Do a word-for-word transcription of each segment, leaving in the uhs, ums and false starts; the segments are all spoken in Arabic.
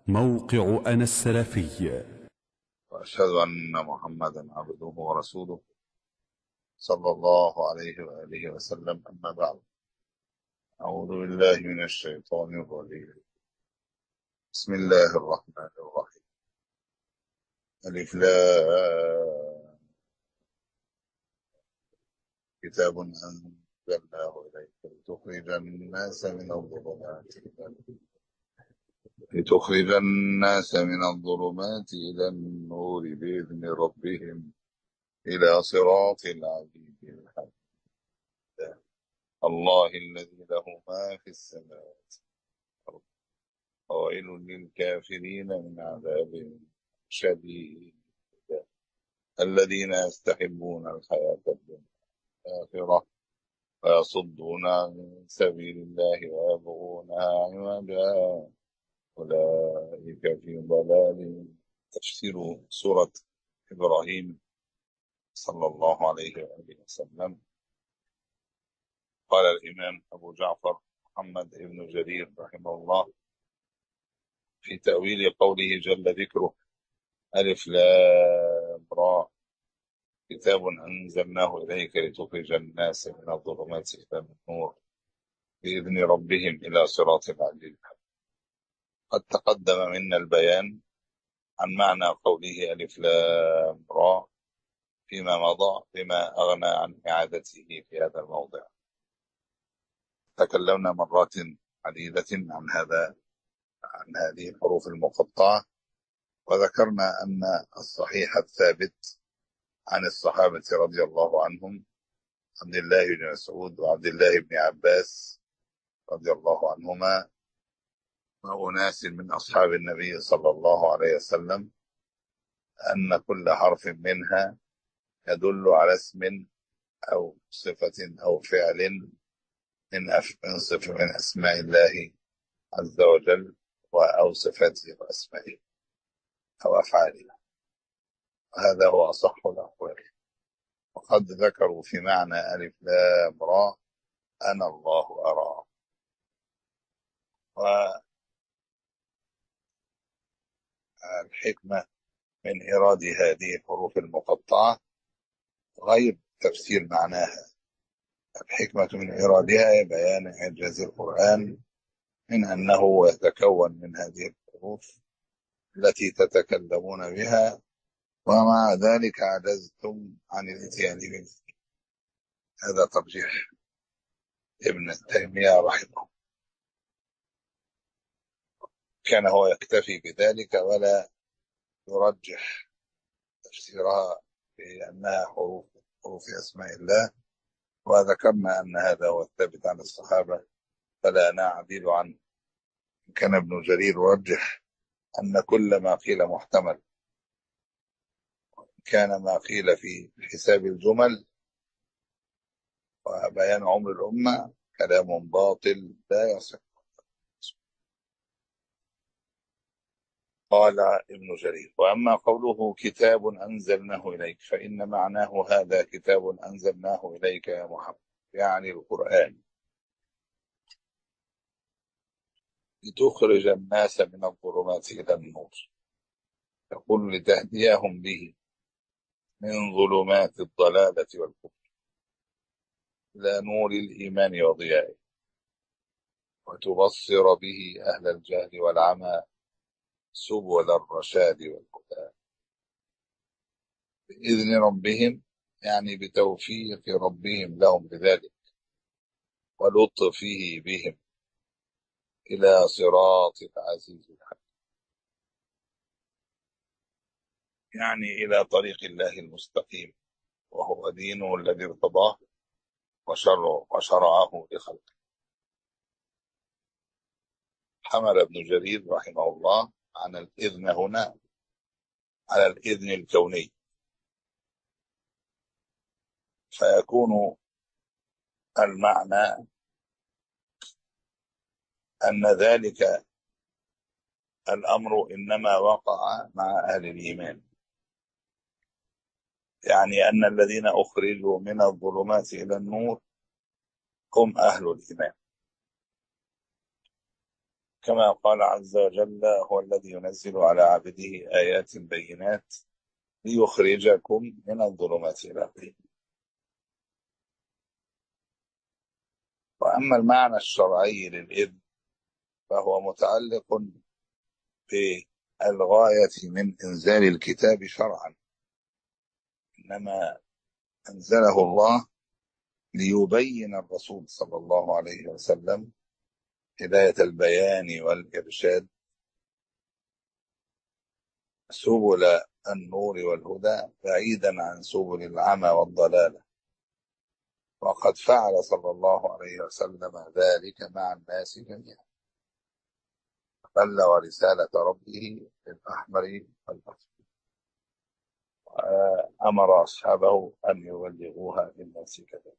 موقع أنا السلفي. وأشهد أن محمدا عبده ورسوله صلى الله عليه وآله وسلم. أما بعد، أعوذ بالله من الشيطان الرجيم. بسم الله الرحمن الرحيم. ألف لام. كتاب أنزلناه إليك لتخرج الناس من الظلمات إلى لتخرج الناس من الظلمات إلى النور بإذن ربهم إلى صراط العزيز الحميد. الله الذي له ما في السماوات والأرض، وويل للكافرين من عذاب شديد. الذين يستحبون الحياة الدنيا الآخرة ويصدون عن سبيل الله ويبغونها عوجا أولئك في ضلال. تفسير سورة إبراهيم صلى الله عليه وآله وسلم. قال الإمام أبو جعفر محمد بن جرير رحمه الله في تأويل قوله جل ذكره: ألف لام را، كتاب أنزلناه إليك لتخرج الناس من الظلمات إلى النور بإذن ربهم إلى صراط العزيز. قد تقدم منا البيان عن معنى قوله ألف لام را فيما مضى، بما أغنى عن إعادته في هذا الموضع. تكلمنا مرات عديدة عن هذا عن هذه الحروف المقطعة، وذكرنا أن الصحيح الثابت عن الصحابة رضي الله عنهم عبد الله بن مسعود وعبد الله بن عباس رضي الله عنهما وأناس من أصحاب النبي صلى الله عليه وسلم أن كل حرف منها يدل على اسم أو صفة أو فعل من أف... من صفة من أسماء الله عز وجل أو صفاته وأسمائه أو أفعاله. هذا هو أصح الأقوال. وقد ذكروا في معنى ألف لام را أنا الله أرى. والحكمة من إيراد هذه الحروف المقطعة غير تفسير معناها. الحكمة من إيرادها بيان إعجاز القرآن من أنه يتكون من هذه الحروف التي تتكلمون بها، ومع ذلك عجزتم عن الاتيان به. هذا ترجيح ابن تيمية رحمه. كان هو يكتفي بذلك ولا يرجح تفسيرها بأنها حروف حروف أسماء الله. وذكرنا أن هذا هو الثابت عن الصحابة فلا نعدل عنه. كان ابن جرير يرجح أن كل ما قيل محتمل، كان ما قيل في حساب الجمل وبيان عمر الأمة كلام باطل لا يصح. قال ابن جرير: وأما قوله كتاب أنزلناه إليك فإن معناه هذا كتاب أنزلناه إليك يا محمد، يعني القرآن، لتخرج الناس من الظلمات إلى النور، يقول لتهديهم به من ظلمات الضلالة والكفر إلى نور الإيمان وضيائه، وتبصر به أهل الجهل والعمى سبل الرشاد والهدى بإذن ربهم، يعني بتوفيق ربهم لهم بذلك ولطفه بهم إلى صراط العزيز الحكيم، يعني إلى طريق الله المستقيم، وهو دينه الذي ارتضاه وشرعه وشرعه لخلقه. حمل ابن جرير رحمه الله عن الإذن هنا على الإذن الكوني، فيكون المعنى أن ذلك الأمر إنما وقع مع أهل الإيمان، يعني أن الذين أخرجوا من الظلمات إلى النور هم أهل الإيمان، كما قال عز وجل: هو الذي ينزل على عبده آيات بينات ليخرجكم من الظلمات إلى النور. وأما المعنى الشرعي للإذن فهو متعلق بالغاية من إنزال الكتاب شرعا، إنما أنزله الله ليبين الرسول صلى الله عليه وسلم هداية البيان والإرشاد، سبل النور والهدى بعيدا عن سبل العمى والضلالة. وقد فعل صلى الله عليه وسلم ذلك مع الناس جميعا، بلغ رسالة ربه بالأحمر والأسود، وأمر أصحابه أن يبلغوها للناس كذلك.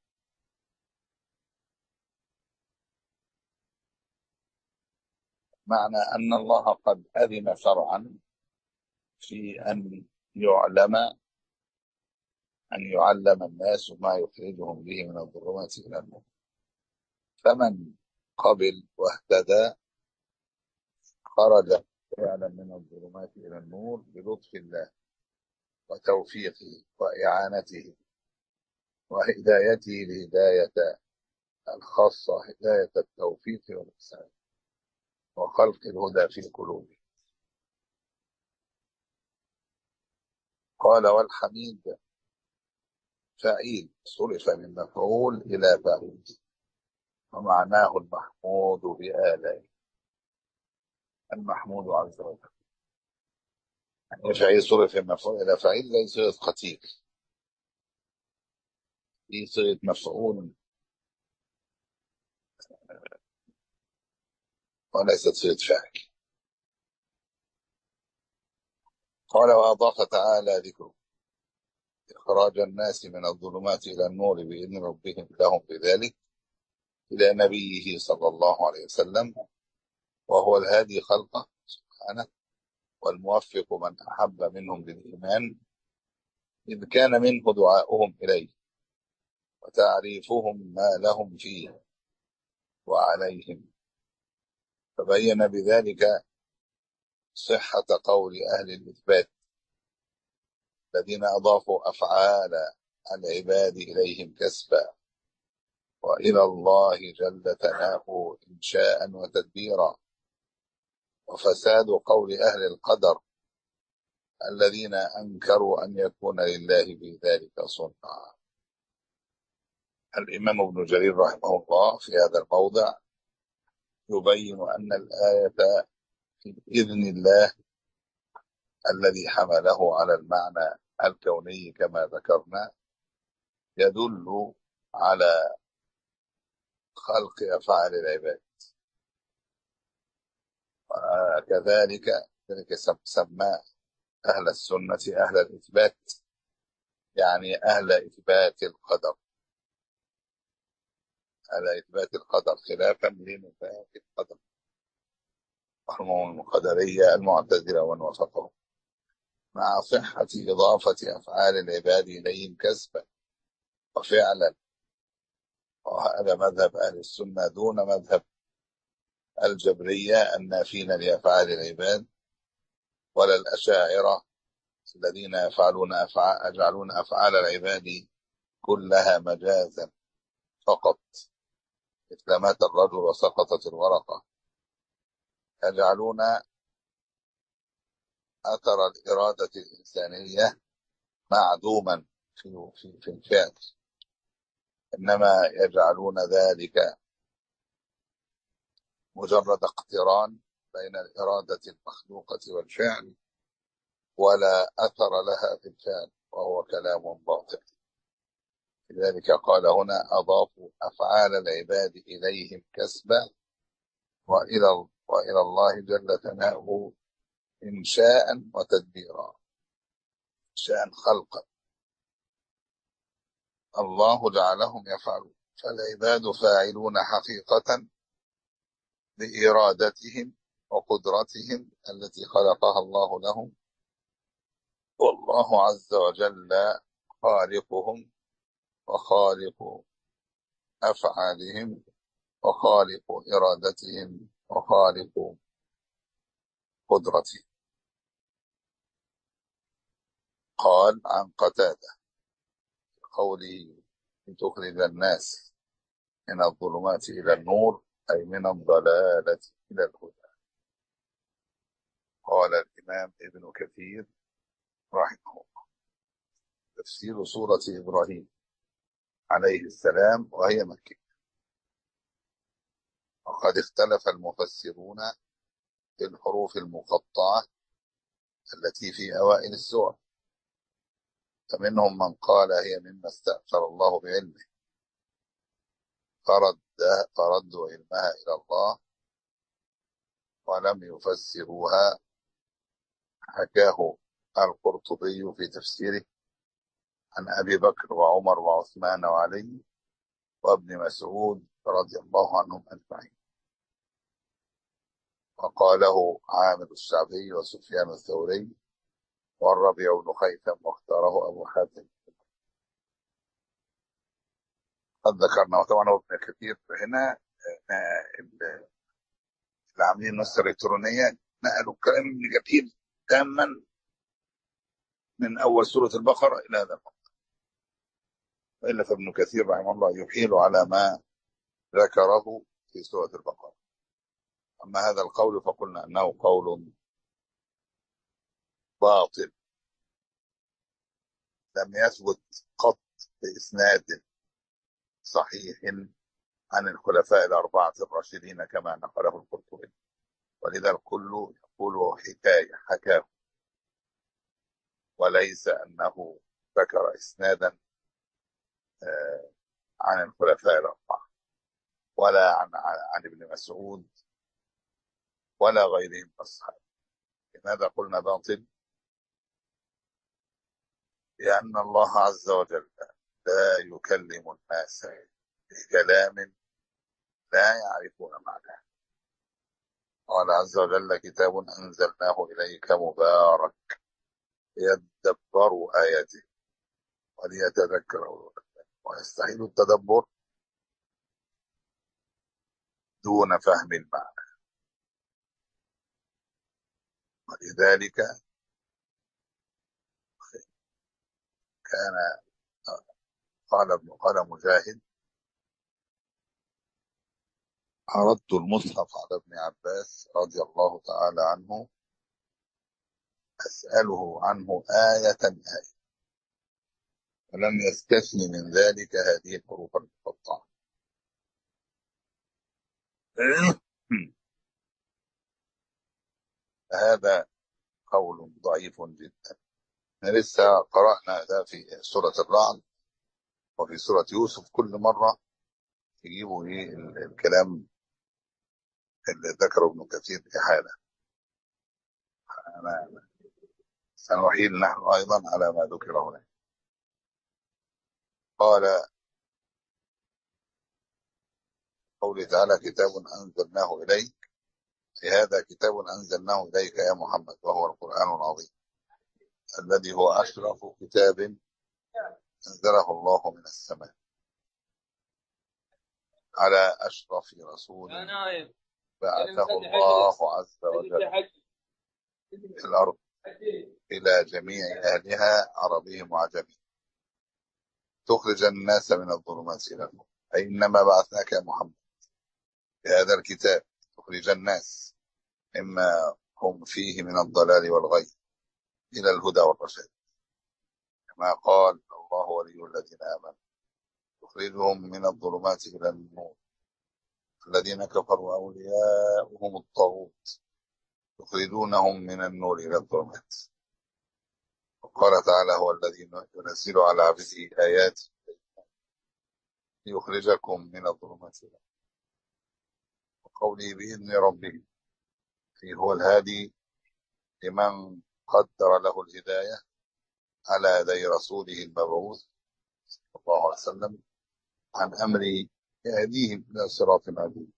معنى أن الله قد أذن شرعا في أن يعلم أن يعلم الناس ما يخرجهم به من الظلمات إلى النور، فمن قبل واهتدى خرج فعلا من الظلمات إلى النور بلطف الله وتوفيقه وإعانته وهدايته الهداية الخاصة، هداية التوفيق والإحسان وخلق الهدى في قلوبه. قال: والحميد فعيل صرف من مفعول إلى فاعل، ومعناه المحمود بآلائه، المحمود عز وجل. يعني فعيل صرف من مفعول إلى فاعل زي صيغة قتيل، دي صيغة مفعول وليست صيغة فاعل. قال: وأضاف تعالى ذكره إخراج الناس من الظلمات إلى النور بإذن ربهم لهم بذلك إلى نبيه صلى الله عليه وسلم، وهو الهادي خلقه سبحانه والموفق من أحب منهم للإيمان، إذ كان منه دعاؤهم إليه وتعريفهم ما لهم فيه وعليهم، فبين بذلك صحة قول أهل الإثبات الذين أضافوا أفعال العباد إليهم كسبا وإلى الله جل ثناؤه إنشاء وتدبيرا، وفساد قول أهل القدر الذين أنكروا أن يكون لله في ذلك صنعا. الإمام ابن جرير رحمه الله في هذا الموضع يبين أن الآية في إذن الله الذي حمله على المعنى الكوني كما ذكرنا يدل على خلق أفعال العباد، وكذلك ذلك سماه أهل السنة أهل الإثبات، يعني أهل إثبات القدر، أهل إثبات القدر خلافا لنفاة القدر وهم القدرية المعتزلة ومن وافقهم، مع صحة إضافة أفعال العباد إليهم كسبا وفعلا. وهذا مذهب أهل السنة دون مذهب الجبرية النافين لأفعال العباد، ولا الأشاعرة الذين يفعلون أفعال يجعلون أفعال العباد كلها مجازا فقط، مثل مات الرجل وسقطت الورقة، يجعلون أثر الإرادة الإنسانية معدوما في في في الفعل، إنما يجعلون ذلك مجرد اقتران بين الإرادة المخلوقة والفعل ولا أثر لها في الفعل، وهو كلام باطل. لذلك قال هنا: أضافوا أفعال العباد إليهم كسبا وإلى وإلى الله جل ثناؤه إنشاء وتدبيرا. إنشاء خلقا الله جعلهم يفعلون، فالعباد فاعلون حقيقة بإرادتهم وقدرتهم التي خلقها الله لهم، والله عز وجل خالقهم وخالق أفعالهم وخالق إرادتهم وخالق قدرته. قال عن قتادة قوله تخرج الناس من الظلمات إلى النور أي من الضلالة إلى الهدى. قال الإمام ابن كثير رحمه الله تفسير سورة إبراهيم عليه السلام وهي مكية. وقد اختلف المفسرون في الحروف المقطعة التي في أوائل السور، فمنهم من قال هي مما استأثر الله بعلمه فرد فردوا علمها إلى الله ولم يفسروها. حكاه القرطبي في تفسيره عن أبي بكر وعمر وعثمان وعلي وابن مسعود رضي الله عنهم أجمعين. وقاله عامر الشعبي وسفيان الثوري والربيع بن خيثم واختاره أبو حاتم. قد ذكرنا، وطبعا هو ابن كثير هنا اللي عاملين النسخة الإلكترونية نقلوا الكلام ابن كثير تاما من أول سورة البقرة إلى هذا المقام، وإلا فابن كثير رحمه الله يحيل على ما ذكره في سورة البقرة. أما هذا القول فقلنا أنه قول باطل لم يثبت قط بإسناد صحيح عن الخلفاء الأربعة الراشدين كما نقله القرطبي، ولذا الكل يقول حكاية حكاه وليس أنه ذكر إسنادا عن الخلفاء الأربعة ولا عن عن ابن مسعود ولا غيرهم من الصحابة. لماذا قلنا باطل؟ لأن الله عز وجل لا يكلم الناس بكلام لا يعرفون معناه. قال عز وجل كتاب أنزلناه إليك مبارك ليدبروا آياته وليتذكروا. ويستحيل التدبر دون فهم المعنى، ولذلك كان قال ابن قال مجاهد عرضت المصحف على ابن عباس رضي الله تعالى عنه أسأله عنه آية آية ولم يستثن من ذلك هذه الحروف المقطعة. هذا قول ضعيف جدا. لسه قرأنا ده في سورة الرعد وفي سورة يوسف، كل مرة يجيبوا ايه الكلام اللي ذكره ابن كثير إحالة. أنا سنحيل نحن أيضا على ما ذكر هنا. قال قوله تعالى كتاب أنزلناه إليك، هذا كتاب أنزلناه إليك يا محمد وهو القرآن العظيم الذي هو أشرف كتاب أنزله الله من السماء على أشرف رسول بعثه الله عز وجل في الأرض إلى جميع أهلها عربيهم وعجمهم تخرج الناس من الظلمات إلى النور. أي إنما بعثناك يا محمد بهذا الكتاب تخرج الناس مما هم فيه من الضلال والغي إلى الهدى والرشاد، كما قال الله ولي الذين آمنوا تخرجهم من الظلمات إلى النور الذين كفروا أولياؤهم الطاغوت يخرجونهم من النور إلى الظلمات. وقال تعالى هو الذي ينزل على عبده آيات ليخرجكم من الظلمات إلى النور. وقوله بإذن ربه هو الهادي لمن قدر له الهداية على يدي رسوله المبعوث صلى الله عليه وسلم عن أمر يهديهم إلى صراط عظيم،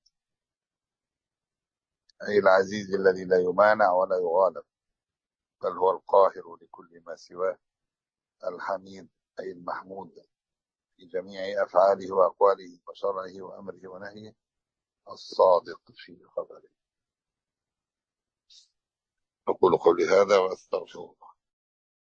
أي العزيز الذي لا يمانع ولا يغالب بل هو القاهر لكل ما سواه، الحميد أي المحمود في جميع أفعاله وأقواله وشرعه وأمره ونهيه، الصادق في خبره. أقول قولي هذا وأستغفر الله.